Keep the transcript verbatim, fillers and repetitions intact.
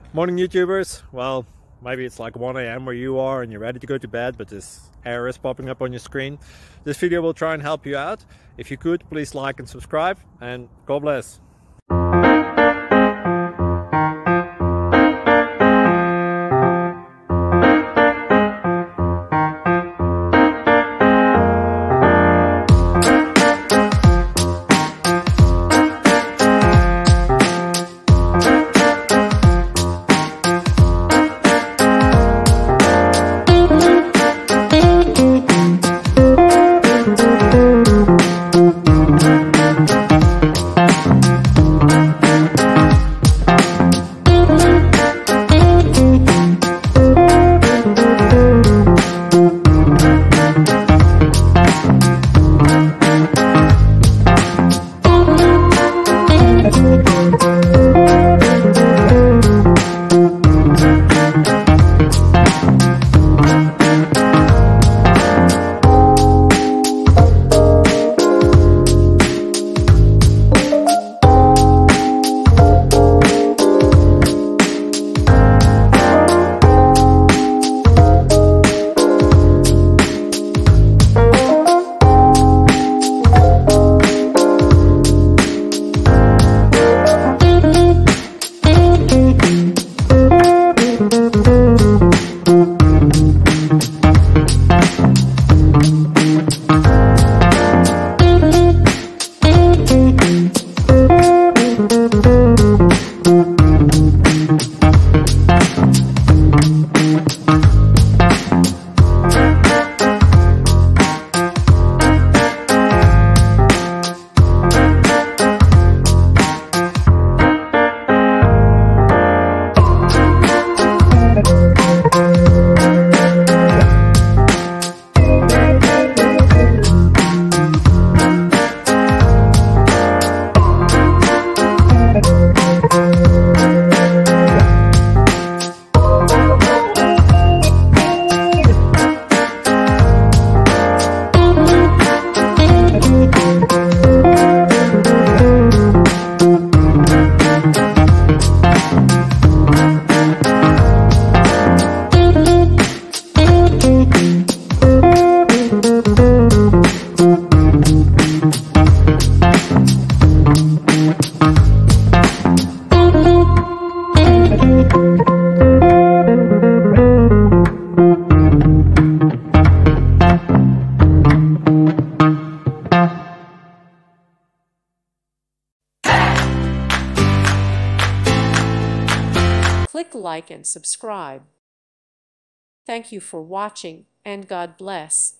Morning YouTubers. Well, maybe it's like one A M where you are and you're ready to go to bed, but this error is popping up on your screen. This video will try and help you out. If you could, please like and subscribe, and God bless. Click like and subscribe. Thank you for watching, and God bless.